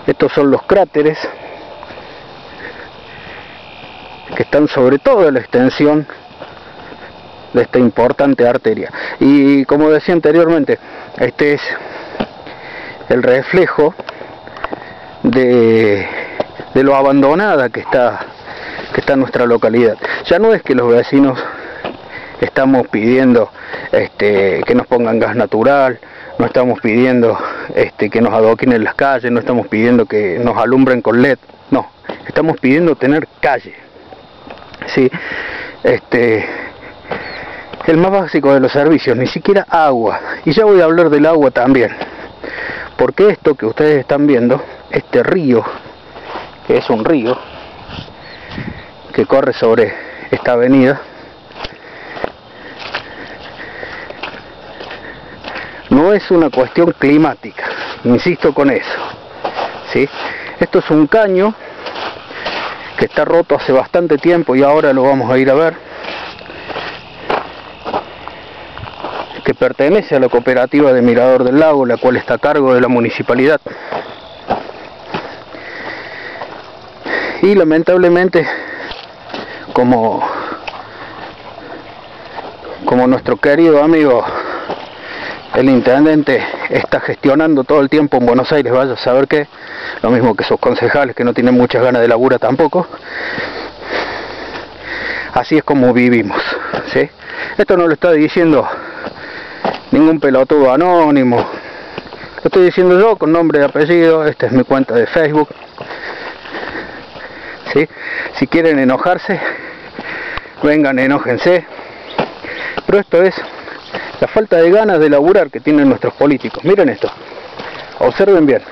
Estos son los cráteres que están sobre toda la extensión de esta importante arteria. Y como decía anteriormente, este es el reflejo de lo abandonada que está nuestra localidad. Ya no es que los vecinos estamos pidiendo que nos pongan gas natural, no estamos pidiendo que nos adoquinen las calles, no estamos pidiendo que nos alumbren con LED, no, estamos pidiendo tener calle. Sí, el más básico de los servicios, ni siquiera agua. Y ya voy a hablar del agua también, porque esto que ustedes están viendo, este río, que es un río que corre sobre esta avenida, no es una cuestión climática, insisto con eso, ¿sí? Esto es un caño que está roto hace bastante tiempo y ahora lo vamos a ir a ver, que pertenece a la cooperativa de Mirador del Lago, la cual está a cargo de la municipalidad. Y lamentablemente, como nuestro querido amigo el intendente está gestionando todo el tiempo en Buenos Aires, vaya a saber qué, lo mismo que sus concejales que no tienen muchas ganas de labura tampoco, así es como vivimos, ¿sí? Esto no lo está diciendo ningún pelotudo anónimo, lo estoy diciendo yo con nombre y apellido. Esta es mi cuenta de Facebook, ¿sí? Si quieren enojarse, vengan, enójense, pero esto es la falta de ganas de laburar que tienen nuestros políticos. Miren esto, observen bien.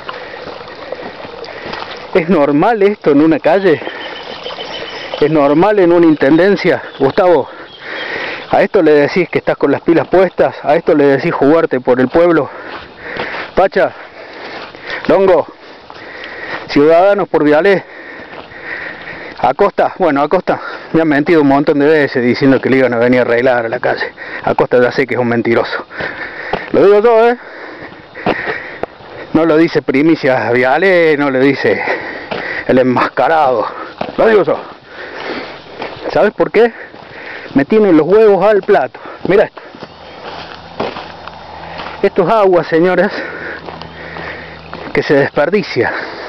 ¿Es normal esto en una calle? ¿Es normal en una intendencia? Gustavo, a esto le decís que estás con las pilas puestas, a esto le decís jugarte por el pueblo. Pacha, Longo, Ciudadanos por Vialé, Acosta, bueno, Acosta me han mentido un montón de veces diciendo que le iban a venir a arreglar a la calle. Acosta ya sé que es un mentiroso. Lo digo yo, no lo dice Primicia Vialé, no lo dice el enmascarado. Lo digo yo. ¿Sabes por qué? Me tienen los huevos al plato. Mira esto. Esto es agua, señoras, que se desperdicia.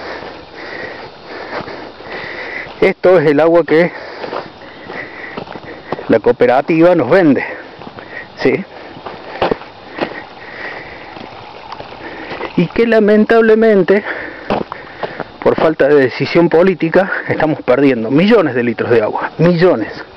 Esto es el agua que la cooperativa nos vende, ¿sí? Y que lamentablemente, por falta de decisión política, estamos perdiendo millones de litros de agua, millones.